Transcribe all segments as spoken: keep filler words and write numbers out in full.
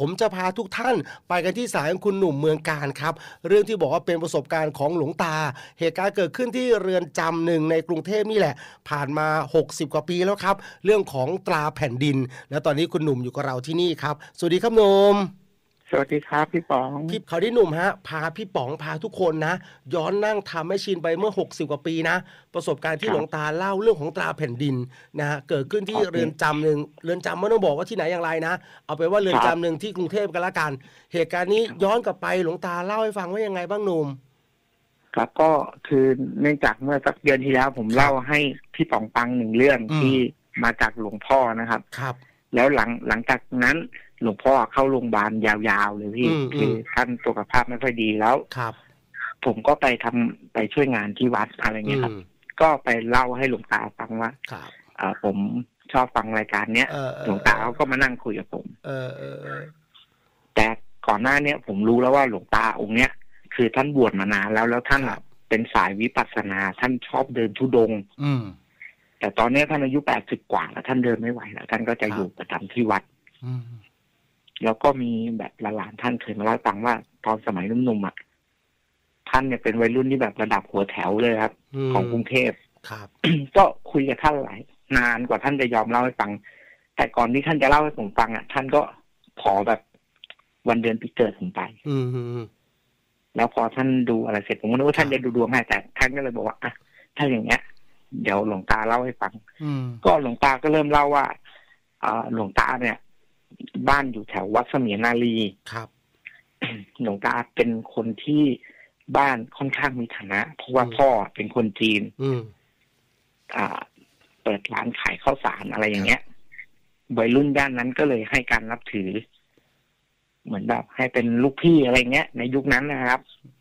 ผมจะพาทุกท่านไปกันที่ศาลคุณหนุ่มเมืองการครับเรื่องที่บอกว่าเป็นประสบการณ์ของหลวงตาเหตุการณ์เกิดขึ้นที่เรือนจำหนึ่งในกรุงเทพนี่แหละผ่านมาหกสิบกว่าปีแล้วครับเรื่องของตราแผ่นดินแล้วตอนนี้คุณหนุ่มอยู่กับเราที่นี่ครับสวัสดีครับหนุ่มสวัสดีครับพี่ป๋องพี่เขาที่หนุ่มฮะพาพี่ป๋องพาทุกคนนะย้อนนั่งทำให้ชินไปเมื่อหกสิบกว่าปีนะประสบการณ์ที่หลวงตาเล่าเรื่องของตราแผ่นดินนะฮะเกิดขึ้นที่เรือนจำหนึ่งเรือนจำไม่ต้องบอกว่าที่ไหนอย่างไรนะเอาไปว่าเรือนจำหนึ่งที่กรุงเทพกันละกันเหตุการณ์นี้ย้อนกลับไปหลวงตาเล่าให้ฟังว่ายังไงบ้างหนุ่มครับก็คือเนื่องจากเมื่อสักเดือนที่แล้วผมเล่าให้พี่ป๋องฟังหนึ่งเรื่องที่มาจากหลวงพ่อนะครับครับแล้วหลังหลังจากนั้นหลวงพ่อเข้าโรงพยาบาลยาวๆเลยพี่คือท่านสุขภาพไม่ค่อยดีแล้วครับผมก็ไปทำไปช่วยงานที่วัดอะไรเงี้ยครับก็ไปเล่าให้หลวงตาฟังว่าอ่าผมชอบฟังรายการเนี้ยหลวงตาเขาก็มานั่งคุยกับผมเออเออแต่ก่อนหน้าเนี้ยผมรู้แล้วว่าหลวงตาองค์เนี้ยคือท่านบวชมานานแล้วแล้วท่านเป็นสายวิปัสสนาท่านชอบเดินธุดงค์แต่ตอนนี้ท่านอายุแปดสิบกว่าแล้วท่านเดินไม่ไหวแล้วท่านก็จะอยู่ประจำที่วัดแล้วก็มีแบบหลานท่านเคยมาเล่าฟังว่าตอนสมัยหนุ่มๆอ่ะท่านเนี่ยเป็นวัยรุ่นที่แบบระดับหัวแถวเลยครับของกรุงเทพครับก็คุยกับท่านหลายนานกว่าท่านจะยอมเล่าให้ฟังแต่ก่อนที่ท่านจะเล่าให้ผมฟังอ่ะท่านก็ขอแบบวันเดือนปีเกิดผมไปแล้วพอท่านดูอะไรเสร็จผมก็นึกว่าท่านจะดูดวงให้แต่ท่านก็เลยบอกว่าอ่ะถ้าอย่างเงี้ยเดี๋ยวหลวงตาเล่าให้ฟังก็หลวงตาก็เริ่มเล่าว่าอ่าหลวงตาเนี่ยบ้านอยู่แถววัดเสมียนารีครับหลวงตาเป็นคนที่บ้านค่อนข้างมีฐานะเพราะว่าพ่อเป็นคนจีนอ่าเปิดร้านขายข้าวสารอะไรอย่างเงี้ยวัยรุ่นย่านนั้นก็เลยให้การนับถือเหมือนแบบให้เป็นลูกพี่อะไรเงี้ยในยุคนั้นนะครับ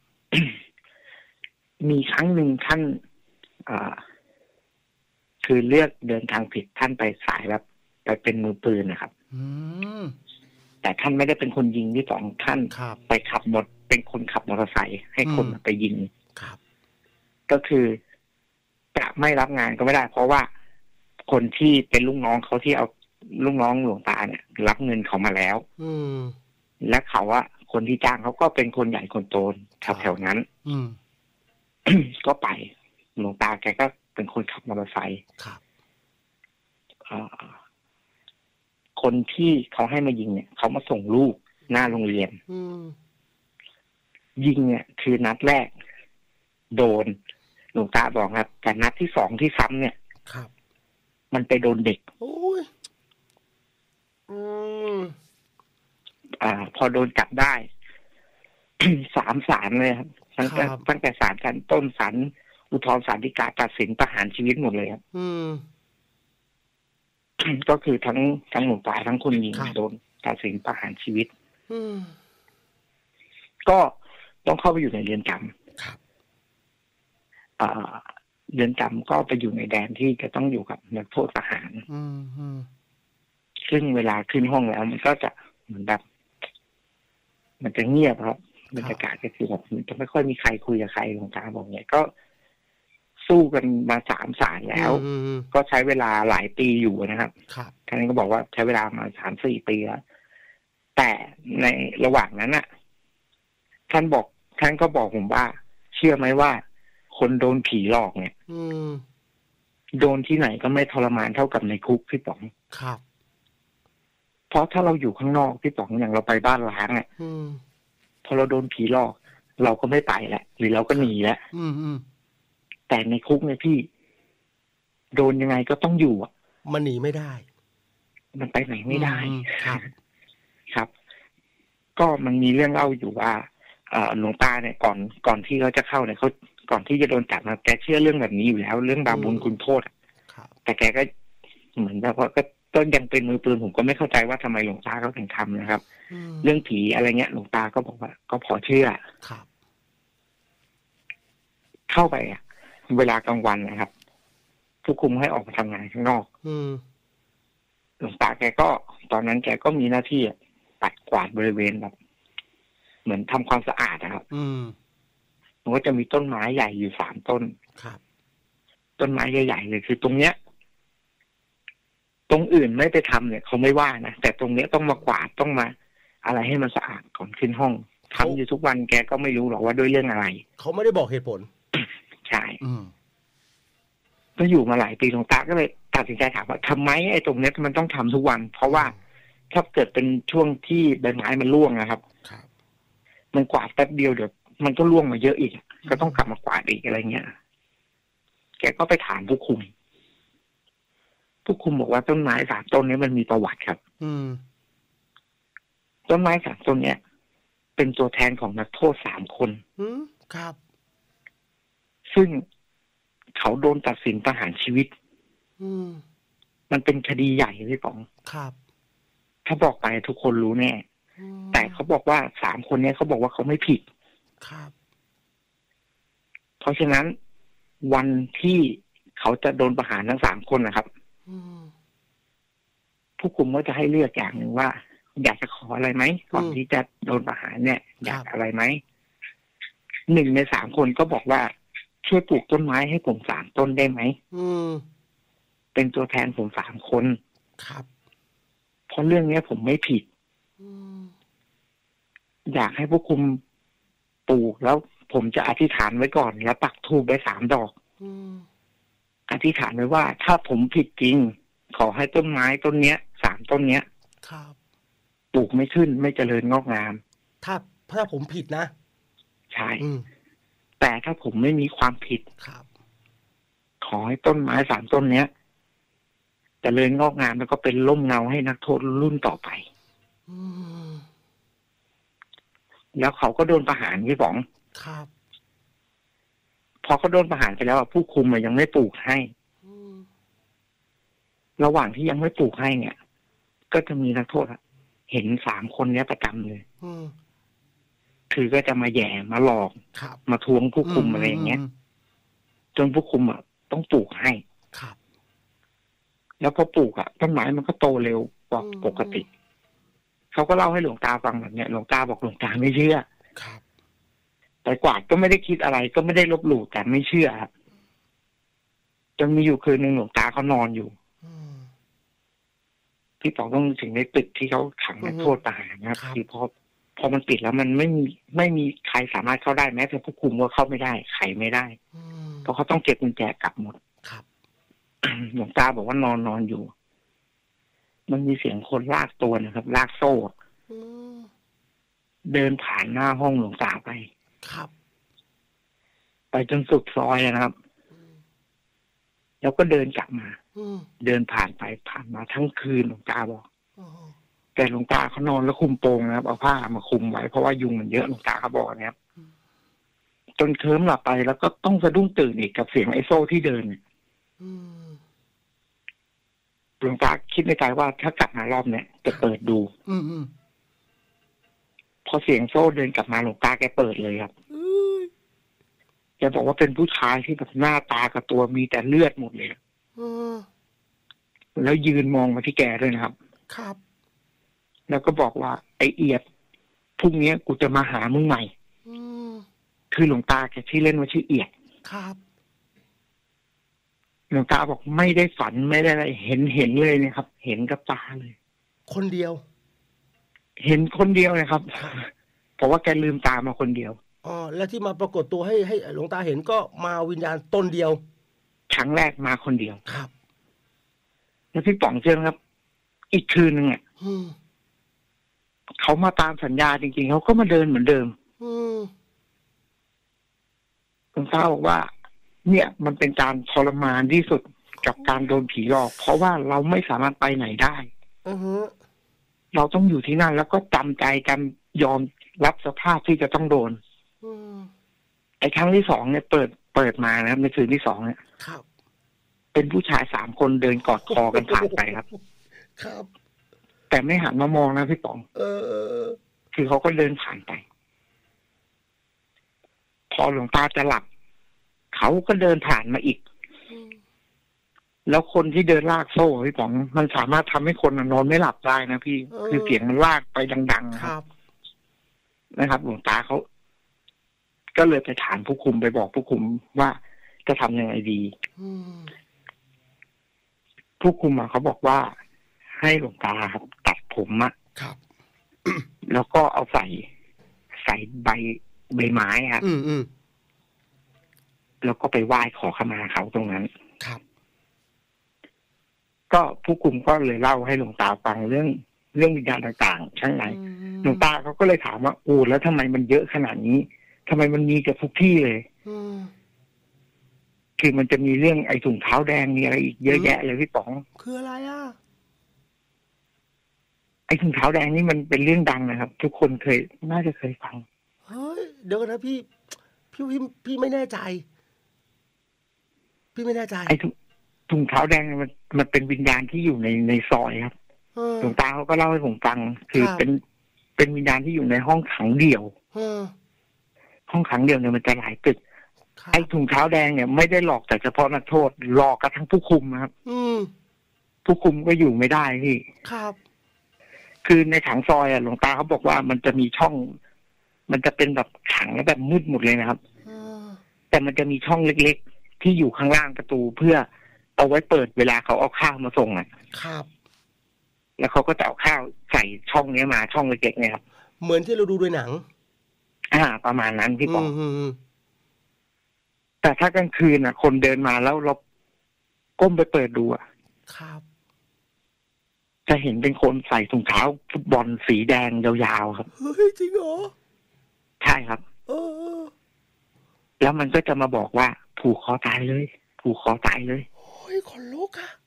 มีครั้งหนึ่งท่านอ่าคือเลือกเดินทางผิดท่านไปสายแบบไปเป็นมือปืนนะครับแต่ท่านไม่ได้เป็นคนยิงที่สองท่านไปขับรถเป็นคนขับมอเตอร์ไซค์ให้คนไปยิงก็คือจะไม่รับงานก็ไม่ได้เพราะว่าคนที่เป็นลูกน้องเขาที่เอาลูกน้องหลวงตาเนี่ยรับเงินเขามาแล้วและเขาว่าคนที่จ้างเขาก็เป็นคนใหญ่คนโตแถวๆนั้นก็ไปหลวงตาแกก็เป็นคนขับมอเตอร์ไซค์คนที่เขาให้มายิงเนี่ยเขามาส่งลูกหน้าโรงเรียนยิงเนี่ยคือนัดแรกโดนหลวงตาบอกครับแต่นัดที่สองที่ซ้ำเนี่ยมันไปโดนเด็กอ่าพอโดนจับได้ สามศาลเลยครับตั้งแต่ตั้งแต่ศาลชั้นต้นศาลอุทธรณ์ศาลฎีกาตัดสินประหารชีวิตหมดเลยครับก็คือทั้งทั้งหลวงตาทั้งคนยิงโดนตัดสินประหารชีวิตก็ต้องเข้าไปอยู่ในเรือนจำเรือนจำก็ไปอยู่ในแดนที่จะต้องอยู่กับนักโทษประหารซึ่งเวลาขึ้นห้องแล้วมันก็จะเหมือนแบบมันจะเงียบครับบรรยากาศก็คือแบบจะไม่ค่อยมีใครคุยกับใครหลวงตาบอกเนี่ยก็สู้กันมาสามศาลแล้วก็ใช้เวลาหลายปีอยู่นะครับท่านก็บอกว่าใช้เวลามาสามสี่ปีแล้วแต่ในระหว่างนั้นน่ะท่านบอกท่านก็บอกผมว่าเชื่อไหมว่าคนโดนผีหลอกเนี่ยโดนที่ไหนก็ไม่ทรมานเท่ากับในคุกพี่ป๋องครับเพราะถ้าเราอยู่ข้างนอกพี่ป๋องอย่างเราไปบ้านล้างอ่ะพอเราโดนผีหลอกเราก็ไม่ไปแหละหรือเราก็หนีแล้วแต่ในคุกเนี่ยพี่โดนยังไงก็ต้องอยู่อ่ะมันหนีไม่ได้มันไปไหนไม่ได้ครับครับก็มันมีเรื่องเล่าอยู่ว่าหลวงตาเนี่ยก่อนก่อนที่เขาจะเข้าเนี่ยเขาก่อนที่จะโดนจับนะแกเชื่อเรื่องแบบนี้อยู่แล้วเรื่องบาปบุญคุณโทษแต่แกก็เหมือนแบบว่าก็ต้นยังเป็นมือปืนผมก็ไม่เข้าใจว่าทำไมหลวงตาเขาถึงทำนะครับเรื่องผีอะไรเงี้ยหลวงตาก็บอกว่าก็พอเชื่อเข้าไปอ่ะเวลากลางวันนะครับผู้คุมให้ออกมาทำงานข้างนอกหลวงตาแกก็ตอนนั้นแกก็มีหน้าที่ปัดกวาดบริเวณแบบเหมือนทำความสะอาดนะครับมันก็จะมีต้นไม้ใหญ่อยู่สามต้นต้นไม้ใหญ่ๆเลยคือตรงเนี้ยตรงอื่นไม่ไปทำเนี่ยเขาไม่ว่านะแต่ตรงเนี้ยต้องมากวาดต้องมาอะไรให้มันสะอาดก่อนขึ้นห้องทำอยู่ทุกวันแกก็ไม่รู้หรอกว่าด้วยเรื่องอะไรเขาไม่ได้บอกเหตุผลใช่ก็อยู่มาหลายปีหลวงตาก็เลยตัดสินใจถามว่าทำไมไอ้ตรงนี้มันต้องทำทุกวันเพราะว่าถ้าเกิดเป็นช่วงที่ใบไม้มันร่วงนะครับมันกวาดแป๊บเดียวเดี๋ยวมันก็ร่วงมาเยอะอีกก็ต้องกลับมากวาดอีกอะไรเงี้ยแกก็ไปถามผู้คุมผู้คุมบอกว่าต้นไม้สามต้นนี้มันมีประวัติครับอืมต้นไม้สามต้นเนี้ยเป็นตัวแทนของนักโทษสามคนอืมครับซึ่งเขาโดนตัดสินประหารชีวิตอืมมันเป็นคดีใหญ่พี่ป๋องครับถ้าบอกไปทุกคนรู้แน่แต่เขาบอกว่าสามคนนี้เขาบอกว่าเขาไม่ผิดครับเพราะฉะนั้นวันที่เขาจะโดนประหารทั้งสามคนนะครับผู้คุมก็จะให้เลือกอย่างหนึ่งว่าอยากจะขออะไรไหมก่อนที่จะโดนประหารเนี่ยอยากอะไรไหมหนึ่งในสามคนก็บอกว่าช่วยปลูกต้นไม้ให้ผมสามต้นได้ไหมเป็นตัวแทนผมสามคนครับเพราะเรื่องนี้ผมไม่ผิดอยากให้ผู้คุมปลูกแล้วผมจะอธิษฐานไว้ก่อนแล้วปักธูปไว้สามดอกอธิษฐานไว้ว่าถ้าผมผิดจริงขอให้ต้นไม้ต้นเนี้ยสามต้นเนี้ยครับปลูกไม่ขึ้นไม่เจริญงอกงามถ้าถ้าผมผิดนะใช่แต่ถ้าผมไม่มีความผิดครับขอให้ต้นไม้สามต้นเนี้ยเจริญงอกงามแล้วก็เป็นร่มเงาให้นักโทษรุ่นต่อไปแล้วเขาก็โดนประหารพี่ป๋องครับพอเขาโดนประหารไปแล้วผู้คุมมันยังไม่ปลูกให้ระหว่างที่ยังไม่ปลูกให้เนี่ยก็จะมีนักโทษเห็นสามคนนี้ประจำเลยคือก็จะมาแย่มาหลอกมาทวงผู้คุมอะไรอย่างเงี้ยจนผู้คุมอ่ะต้องปลูกให้ครับแล้วพอปลูกอ่ะต้นไม้มันก็โตเร็วกว่าปกติเขาก็เล่าให้หลวงตาฟังแบบเนี้ยหลวงตาบอกหลวงตาไม่เชื่อครับแต่กวาดก็ไม่ได้คิดอะไรก็ไม่ได้ลบหลู่แต่ไม่เชื่อครับจนมีอยู่คืนหนึ่งหลวงตาเขานอนอยู่พี่ป๋องต้องถึงในตึกที่เขาขังนักโทษประหารนะครับคือพอพอมันปิดแล้วมันไม่มีไม่มีใครสามารถเข้าได้แม้แต่ผู้คุมก็เข้าไม่ได้ไขไม่ได้เพราะเขาต้องเก็บกุญแจกลับหมดครับหลวงตาบอกว่านอนนอนอยู่มันมีเสียงคนลากตัวนะครับลากโซ่เดินผ่านหน้าห้องหลวงตาไปครับไปจนสุดซอยนะครับแล้วก็เดินกลับมาเดินผ่านไปผ่านมาทั้งคืนหลวงตาบอกแต่หลวงตาเขานอนแล้วคุมโปงนะครับเอาผ้ามาคุมไว้เพราะว่ายุงมันเยอะหลวงตาเขาบอกนะครับจนเคลิ้มหลับไปแล้วก็ต้องสะดุ้งตื่นอีกกับเสียงไอ้โซ่ที่เดินหลวงตาคิดในใจว่าถ้ากลับมารอบเนี้ยจะเปิดดูพอเสียงโซ่เดินกลับมาหลวงตาแกเปิดเลยครับแกบอกว่าเป็นผู้ชายที่แบบหน้าตากับตัวมีแต่เลือดหมดเลยแล้วยืนมองมาที่แกด้วยนะครับครับแล้วก็บอกว่าไอเอียดพรุ่งนี้กูจะมาหามึงใหม่คือหลวงตาแกที่เล่นว่าชื่อเอียดครับหลวงตาบอกไม่ได้ฝันไม่ได้อะไรเห็นเห็นเลยนะครับเห็นกับตาเลยคนเดียวเห็นคนเดียวนะครับเพราะว่าแกลืมตามาคนเดียวอ๋อแล้วที่มาปรากฏตัวให้ให้หลวงตาเห็นก็มาวิญญาณตนเดียวครั้งแรกมาคนเดียวครับแล้วพี่ป๋องเชื่อครับอีกคืนนึงอ่ะเขามาตามสัญญาจริงๆเขาก็มาเดินเหมือนเดิมหลวงตาบอกว่าเนี่ยมันเป็นการทรมานที่สุดกับการโดนผีหลอกเพราะว่าเราไม่สามารถไปไหนได้เราต้องอยู่ที่นั่นแล้วก็จำใจกันยอมรับสภาพที่จะต้องโดนไอ้ครั้งที่สองเนี่ยเปิดเปิดมานะครับในคืนที่สองเนี่ยเป็นผู้ชายสามคนเดินกอดคอกันผ่านไปครับครับแต่ไม่หันมามองนะพี่ป๋องเออคือเขาก็เดินผ่านไปพอหลวงตาจะหลับเขาก็เดินผ่านมาอีกแล้วคนที่เดินลากโซ่พี่ป๋องมันสามารถทำให้คนนอนไม่หลับได้นะพี่คือเสียงมันลากไปดังๆครับนะครับหลวงตาเขาก็เลยไปถามผู้คุมไปบอกผู้คุมว่าจะทำยังไงดีผู้คุมเขาบอกว่าให้หลวงตาครับตัดผมอะครับแล้วก็เอาใส่ใส่ใบใบไม้ครับอืมอืมแล้วก็ไปไหว้ขอขมาเขาตรงนั้นครับก็ผู้คุมก็เลยเล่าให้หลวงตาฟังเรื่องเรื่องวิญญาณต่างๆข้างในหลวงตาเขาก็เลยถามว่าโอ้แล้วทำไมมันเยอะขนาดนี้ทำไมมันมีกับทุกที่เลยคือมันจะมีเรื่องไอ้ถุงเท้าแดงมีอะไรอีกเยอะแยะเลยพี่ป๋องคืออะไรอ่ะไอ้ถุงเท้าแดงนี่มันเป็นเรื่องดังนะครับทุกคนเคยน่าจะเคยฟังเฮ้ยเดี๋ยวนะพี่พี่พี่พี่ไม่แน่ใจพี่ไม่แน่ใจไอ้ถุงเท้าแดงมันมันเป็นวิญญาณที่อยู่ในในซอยครับหลวงตาเขาก็เล่าให้ผมฟังคือเป็นเป็นวิญญาณที่อยู่ในห้องขังเดี่ยวห้องขังเดี่ยวเนี่ยมันจะหลายตึกไอ้ถุงเท้าแดงเนี่ยไม่ได้หลอกแต่เฉพาะนักโทษหลอกกระทั่งผู้คุมครับผู้คุมก็อยู่ไม่ได้พี่ครับคือในขังซอยอ่ะหลวงตาเขาบอกว่ามันจะมีช่องมันจะเป็นแบบขังแล้วแบบมืดหมดเลยนะครับแต่มันจะมีช่องเล็กๆที่อยู่ข้างล่างประตูเพื่อเอาไว้เปิดเวลาเขาเอาข้าวมาส่งอ่ะครับแล้วเขาก็จะเอาข้าวใส่ช่องนี้มาช่องเล็กๆเนี่ยครับเหมือนที่เราดูในหนังอ่าประมาณนั้นพี่ป๋องแต่ถ้ากลางคืนอ่ะคนเดินมาแล้วเราก้มไปเปิดดูอ่ะครับจะเห็นเป็นคนใส่ถุงเท้าฟุตบอลสีแดงยาวๆครับเฮ้ยจริงเหรอใช่ครับเออแล้วมันก็จะมาบอกว่าผูกคอตายเลยผูกคอตายเลยโอ้ยขนลุกอะ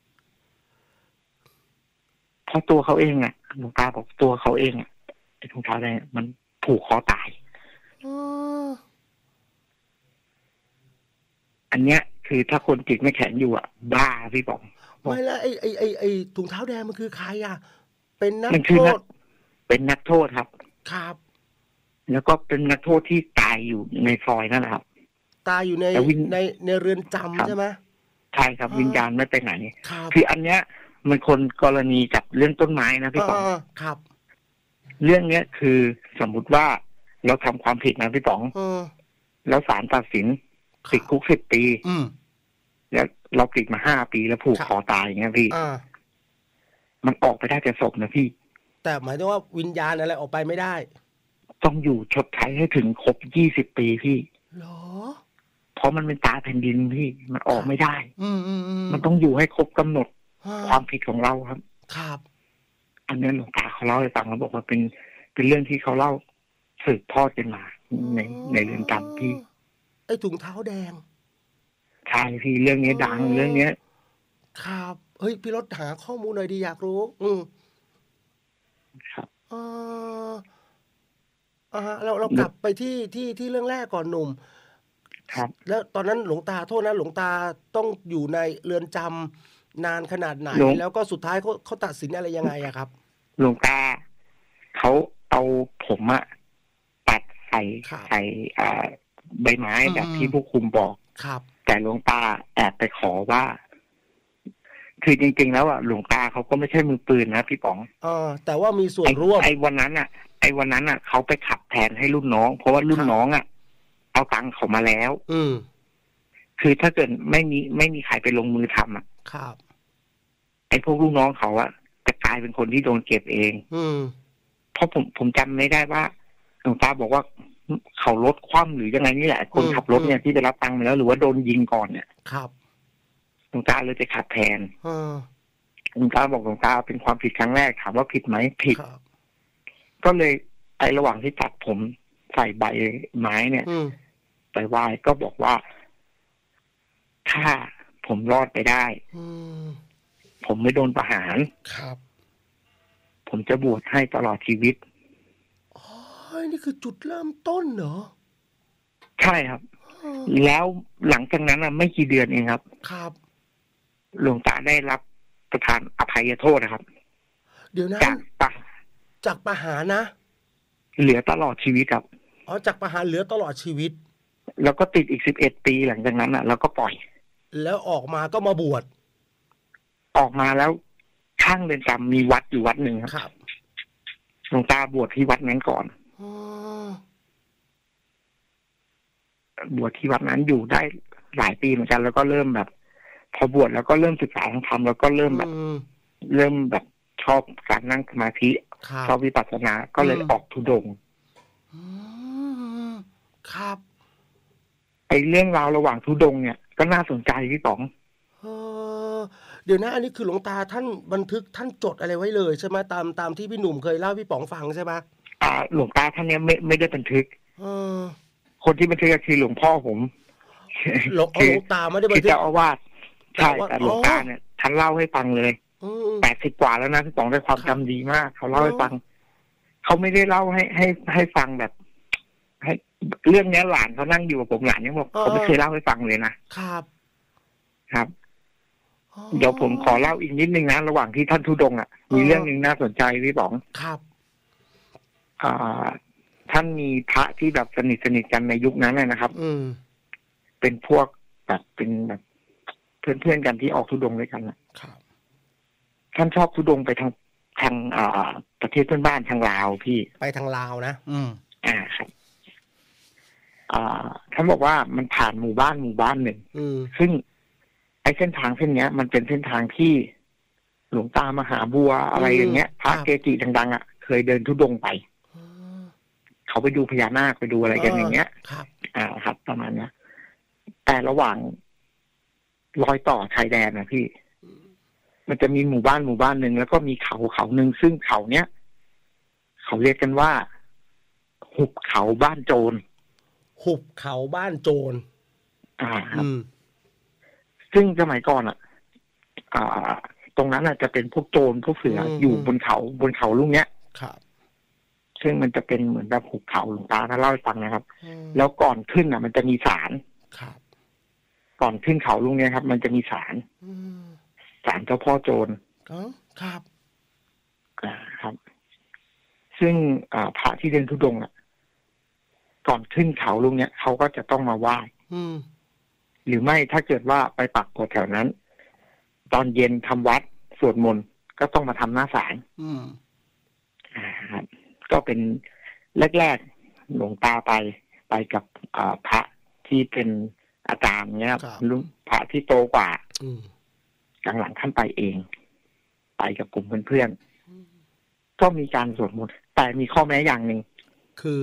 เพราะตัวเขาเองอ่ะหลวงตาบอกตัวเขาเองอ่ะไอ้ถุงเท้าแดงมันผูกคอตายอันเนี้ยคือถ้าคนจิตไม่แข็งอยู่อ่ะบ้าพี่บอกไม่ละไอ้ไอ้ไอ้ไอ้ถุงเท้าแดงมันคือใครอ่ะเป็นนักโทษเป็นนักโทษครับครับแล้วก็เป็นนักโทษที่ตายอยู่ในซอยนั่นแหละครับตายอยู่ในในในเรือนจำใช่ไหมใช่ครับวิญญาณไม่ไปไหนคืออันเนี้ยมันคนกรณีกับเรื่องต้นไม้นะพี่ป๋องครับเรื่องเนี้ยคือสมมุติว่าเราทำความผิดนะพี่ป๋องแล้วศาลตัดสินติดคุกสิบปีแล้วเราติดมาห้าปีแล้วผูกคอตายอย่างเงี้ยพี่มันออกไปได้แต่ศพนะพี่แต่หมายถึงว่าวิญญาณอะไรออกไปไม่ได้ต้องอยู่ชดใช้ให้ถึงครบยี่สิบปีพี่หรอเพราะมันเป็นตาแผ่นดินพี่มันออกไม่ได้อืมอืมอืมมันต้องอยู่ให้ครบกำหนดความผิดของเราครับครับอันนี้หลวงตาเขาเล่าให้ฟังเขาบอกว่าเป็นเป็นเรื่องที่เขาเล่าสืบทอดกันมาในในเรือนจำพี่ไอ้ถุงเท้าแดงใช่พี่เรื่องนี้ดังเรื่องนี้ครับเฮ้ยพี่รถหาข้อมูลหน่อยดีอยากรู้อืมครับอ่าอ่าเราเรากลับไปที่ที่ที่เรื่องแรกก่อนหนุ่มครับแล้วตอนนั้นหลวงตาโทษนะหลวงตาต้องอยู่ในเรือนจำนานขนาดไหนแล้วก็สุดท้ายเขาเขาตัดสินอะไรยังไงอะครับหลวงตาเขาเอาผมอะตัดใส่ใส่อ่าใบไม้แบบที่ผู้คุมบอกครับแต่หลวงตาแอบไปขอว่าคือจริงๆแล้วอ่ะหลวงตาเขาก็ไม่ใช่มือปืนนะพี่ป๋องเออแต่ว่ามีส่วนร่วมไอ้วันนั้นอ่ะไอ้วันนั้นอ่ะเขาไปขับแทนให้รุ่นน้องเพราะว่ารุ่นน้องอ่ะเอาตังค์เขามาแล้วอืมคือถ้าเกิดไม่มีไม่มีใครไปลงมือทำอ่ะครับไอ้พวกลูกน้องเขาอ่ะจะกลายเป็นคนที่โดนเก็บเองอืมเพราะผมผมจำไม่ได้ว่าหลวงตาบอกว่าเขารถคว่ำหรือยังไงนี่แหละคนขับรถเนี่ยที่ไปรับตังค์มาแล้วหรือว่าโดนยิงก่อนเนี่ยครับหลวงตาเลยไปขับแทนหลวงตาบอกหลวงตาเป็นความผิดครั้งแรกถามว่าผิดไหมผิดก็เลยไอ้ระหว่างที่ตัดผมใส่ใบไม้เนี่ยไปไหว้ก็บอกว่าถ้าผมรอดไปได้ผมไม่โดนประหารครับผมจะบวชให้ตลอดชีวิตอ๋อนี่คือจุดเริ่มต้นเหรอใช่ครับแล้วหลังจากนั้นอ่ะไม่กี่เดือนเองครับครับหลวงตาได้รับประทานอภัยโทษนะครับเดี๋ยวนะจากปะจากประหารนะเหลือตลอดชีวิตครับอ๋อจากประหารเหลือตลอดชีวิตแล้วก็ติดอีกสิบเอ็ดปีหลังจากนั้นอ่ะแล้วก็ปล่อยแล้วออกมาก็มาบวชออกมาแล้วข้างเรือนจำมีวัดอยู่วัดหนึ่งครับหลวงตาบวชที่วัดนั้นก่อนบวชที่วัดนั้นอยู่ได้หลายปีเหมือนกันแล้วก็เริ่มแบบพอบวชแล้วก็เริ่มศึกษาทางธรรมแล้วก็เริ่มแบบเริ่มแบบชอบการนั่งสมาธิชอบวิปัสสนาก็เลยออกธุดงค์ครับไอ้เรื่องราวระหว่างธุดงค์เนี่ยก็น่าสนใจพี่ป๋องเออเดี๋ยวนะอันนี้คือหลวงตาท่านบันทึกท่านจดอะไรไว้เลยใช่ไหมตามตามที่พี่หนุ่มเคยเล่าพี่ป๋องฟังใช่ไหมอ่าหลวงตาท่านเนี้ยไม่ไม่ได้บันทึกเออคนที่บันทึกก็คือหลวงพ่อผมหลวงหลวงตาไม่ได้บันทึกเจ้าอาวาสใช่แต่หลวงตาเนี่ยท่านเล่าให้ฟังเลยแปดสิบกว่าแล้วนะพี่ป๋องได้ความจำดีมากเขาเล่าให้ฟังเขาไม่ได้เล่าให้ให้ให้ฟังแบบให้เรื่องนี้หลานเขานั่งอยู่กับผมหลานยังบอกเขาไม่เคยเล่าให้ฟังเลยนะครับครับเดี๋ยวผมขอเล่าอีกนิดนึงนะระหว่างที่ท่านธุดงค์อ่ะมีเรื่องนึงน่าสนใจพี่ป๋องครับอ่าท่านมีพระที่แบบสนิทสนิทกันในยุคนั้นนะครับอืมเป็นพวกแบบเป็นแบบเพื่อนๆกันที่ออกธุดงค์ด้วยกันนะครับท่านชอบธุดงค์ไปทางทางอ่าประเทศเพื่อนบ้านทางลาวพี่ไปทางลาวนะอืมอ่าครับอ่าท่านบอกว่ามันผ่านหมู่บ้านหมู่บ้านหนึ่งซึ่งไอ้เส้นทางเส้นเนี้ยมันเป็นเส้นทางที่หลวงตามหาบัวอะไรอย่างเงี้ยพระเกจิดังๆอ่ะเคยเดินธุดงค์ไปเขาไปดูพญานาคไปดูอะไรกันอย่างเงี้ยครับอ่าครับประมาณนี้แต่ระหว่างรอยต่อชายแดนนะพี่มันจะมีหมู่บ้านหมู่บ้านหนึ่งแล้วก็มีเขาเขาหนึ่งซึ่งเขาเนี้ยเขาเรียกกันว่าหุบเขาบ้านโจรหุบเขาบ้านโจรอ่าครับซึ่งสมัยก่อนอ่ะอ่าตรงนั้นอาจจะเป็นพวกโจรพวกเสืออยู่บนเขาบนเขาลูกเนี้ยครับซึ่งมันจะเป็นเหมือนแบบหุบเขาหลวงตาท่านเล่าให้ฟังนะครับแล้วก่อนขึ้นอ่ะมันจะมีศาลครับก่อนขึ้นเขาลูกเนี้ยครับมันจะมีศาลศาลเจ้าพ่อโจรอ๋อครับอ่าครับ ซึ่งอ่าพระที่เดินธุดงค์อ่ะก่อนขึ้นเขาลูกเนี้ยเขาก็จะต้องมาไหว้หรือไม่ถ้าเกิดว่าไปปักกฎแถวนั้นตอนเย็นทำวัดสวดมนต์ก็ต้องมาทำหน้าศาลอ่าครับก็เป็นแรกๆหลวงตาไปไปกับอ่าพระที่เป็นอาจารย์เนี้ยลุงพระที่โตกว่าหลังๆท่านไปเองไปกับกลุ่มเพื่อนๆก็มีการสวดมนต์แต่มีข้อแม้อย่างหนึ่งคือ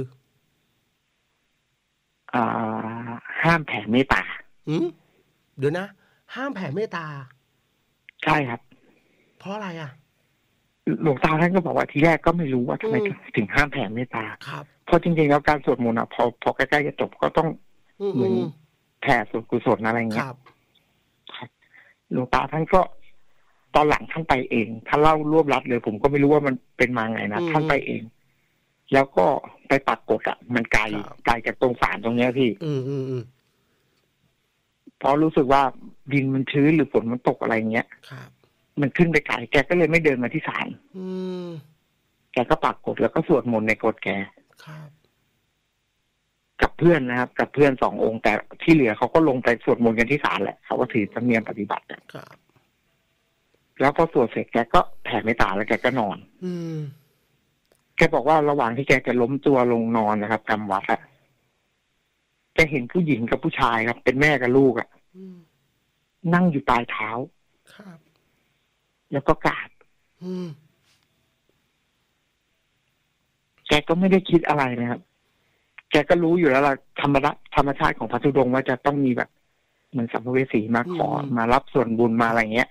อ่าห้ามแผ่เมตตาเดี๋ยวนะห้ามแผ่เมตตาใช่ครับเพราะอะไรอ่ะหลวงตาท่านก็บอกว่าทีแรกก็ไม่รู้ว่าทำไมถึงห้ามแผ่เมตตาครับเพราะจริงๆแล้วการสวดมนต์อ่ะพอพอใกล้ๆจะจบก็ต้องเหมือนแผ่ส่วนกุศลอะไรเงี้ยครับหลวงตาท่านก็ตอนหลังท่านไปเองท่านเล่ารวบรัดเลยผมก็ไม่รู้ว่ามันเป็นมาไงนะท่านไปเองแล้วก็ไปปักกฎอ่ะมันไกลไกลจากตรงศาลตรงเนี้ยพี่อืมอืมอืมเพราะรู้สึกว่าดินมันชื้นหรือฝนมันตกอะไรเงี้ยครับมันขึ้นไปไกลแกก็เลยไม่เดินมาที่ศาลอืมแกก็ปักกฎแล้วก็สวดมนต์ในกฎแกครับกับเพื่อนนะครับกับเพื่อนสององค์แต่ที่เหลือเขาก็ลงไปสวดมนต์กันที่ศาลแหละเขาก็ถือธรรมเนียมปฏิบัติครับแล้วพอสวดเสร็จแกก็แผ่เมตตาแล้วแกก็นอนอืมแกบอกว่าระหว่างที่แกจะล้มตัวลงนอนนะครับจำวัดอะแกเห็นผู้หญิงกับผู้ชายครับเป็นแม่กับลูกอะนั่งอยู่ปลายเท้าครับแล้วก็กราบอืมแกก็ไม่ได้คิดอะไรนะครับแกก็รู้อยู่แล้วล่ะธรรมะธรรมชาติของพระธุดงค์ว่าจะต้องมีแบบเหมือนสัมภเวสีมาขอมารับส่วนบุญมาอะไรเงี้ย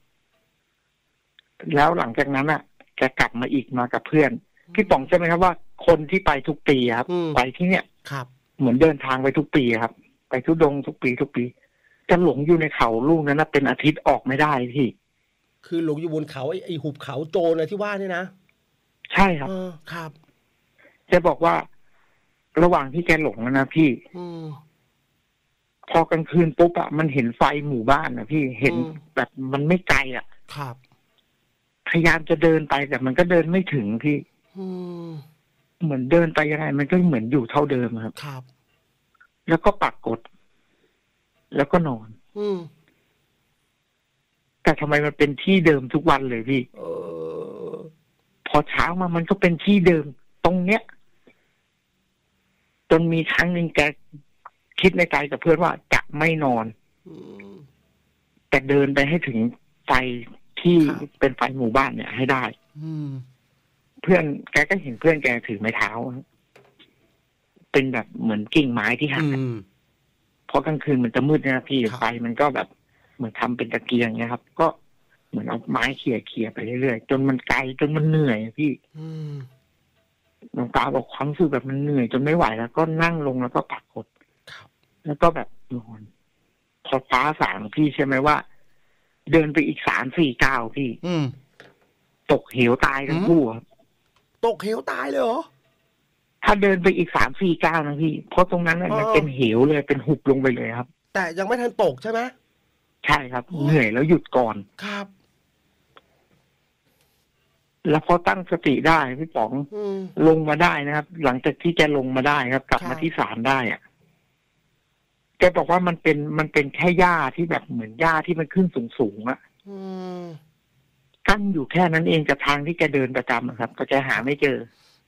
แล้วหลังจากนั้นอ่ะแกกลับมาอีกมากับเพื่อนพี่ป๋องใช่ไหมครับว่าคนที่ไปทุกปีครับไปที่เนี้ยครับเหมือนเดินทางไปทุกปีครับไปธุดงค์ทุกปีทุกปีจะหลงอยู่ในเขาลูกนั้นนะเป็นอาทิตย์ออกไม่ได้พี่คือหลงอยู่บนเขาไอ้ไอ้หุบเขาโจรอะไรที่ว่านี่นะใช่ครับครับแกบอกว่าระหว่างที่แกหลงนะพี่พอกลางคืนปุ๊บอะมันเห็นไฟหมู่บ้านนะพี่เห็นแบบมันไม่ไกลอะครับพยายามจะเดินไปแต่มันก็เดินไม่ถึงพี่เหมือนเดินไปยังไงมันก็เหมือนอยู่เท่าเดิมครับครับแล้วก็ปักกฎแล้วก็นอนแต่ทำไมมันเป็นที่เดิมทุกวันเลยพี่พอเช้ามามันก็เป็นที่เดิมตรงเนี้ยจนมีครั้งหนึ่งแกคิดในใจกับเพื่อนว่าจะไม่นอนแต่เดินไปให้ถึงไฟที่เป็นไฟหมู่บ้านเนี่ยให้ได้เพื่อนแกก็เห็นเพื่อนแกถือไม้เท้าเป็นแบบเหมือนกิ่งไม้ที่หักเพราะกลางคืนมันจะมืดนะพี่ไฟมันก็แบบเหมือนทำเป็นตะเกียงเนี่ยครับก็เหมือนเอาไม้เขี่ยเขี่ยไปเรื่อยๆจนมันไกลจนมันเหนื่อยพี่หลวงตาบอกความรู้สึกแบบมันเหนื่อยจนไม่ไหวแล้วก็นั่งลงแล้วก็ปักกดแล้วก็แบบนอนพอฟ้าสางพี่ใช่ไหมว่าเดินไปอีกสามสี่ก้าวพี่ตกเหวตายทั้งคู่ครับตกเหวตายเลยเหรอถ้าเดินไปอีกสามสี่ก้าวนะพี่เพราะตรงนั้นมันเป็นเหวเลยเป็นหุบลงไปเลยครับแต่ยังไม่ทันตกใช่ไหมใช่ครับเหนื่อยแล้วหยุดก่อนครับแล้วพอตั้งสติได้พี่ป๋องลงมาได้นะครับหลังจากที่แกลงมาได้ครับกลับมาที่ศาลได้อะแกบอกว่ามันเป็นมันเป็นแค่หญ้าที่แบบเหมือนหญ้าที่มันขึ้นสูงๆอะกั้นอยู่แค่นั้นเองกับทางที่แกเดินประจำครับก็แกหาไม่เจอ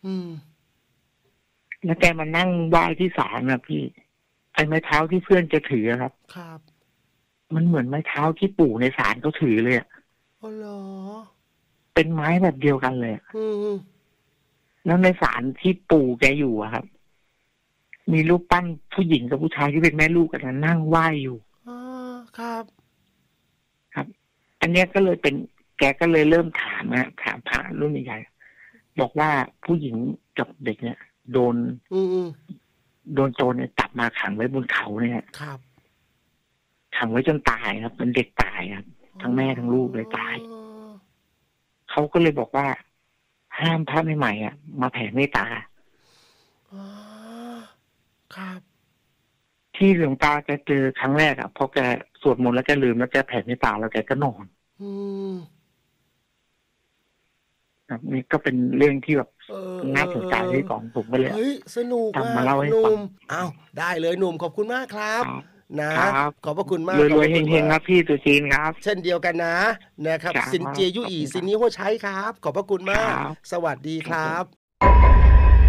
แล้วแกมานั่งไหว้ที่ศาลนะพี่ไอ้ไม้เท้าที่เพื่อนจะถือครับครับมันเหมือนไม้เท้าที่ปู่ในศาลเขาถือเลยอ่ะอ๋อเหรอเป็นไม้แบบเดียวกันเลยอืมแล้วในศาลที่ปู่แกอยู่อะครับมีรูปปั้นผู้หญิงกับผู้ชายที่เป็นแม่ลูกกันนั่งไหว้อยู่อ๋อครับครับอันนี้ก็เลยเป็นแกก็เลยเริ่มถามนะถามพระรุ่นใหญ่บอกว่าผู้หญิงกับเด็กเนี่ยโดนโดนโจรเนี่ยจับมาขังไว้บนเขาเนี่ยครับขังไว้จนตายครับเป็นเด็กตายครับทั้งแม่ทั้งลูกเลยตายเขาก็เลยบอกว่าห้ามพระใหม่ๆอ่ะมาแผ่เมตตาครับที่หลวงตาแกเจอครั้งแรกอ่ะพอแกสวดมนต์แล้วแกลืมแล้วแกแผ่เมตตาแล้วแกก็นอนครับนี่ก็เป็นเรื่องที่แบบน่าสนใจที่ของผมก็เลยเฮ้ยสนุกทำมาเล่าให้ฟังอ้าวได้เลยหนุ่มขอบคุณมากครับนะขอบพระคุณมากรวยๆเฮงๆครับพี่สุจีนครับเช่นเดียวกันนะนะครับสินเจียยุอีสินนี้หัวใช้ครับขอบพระคุณมากสวัสดีครับ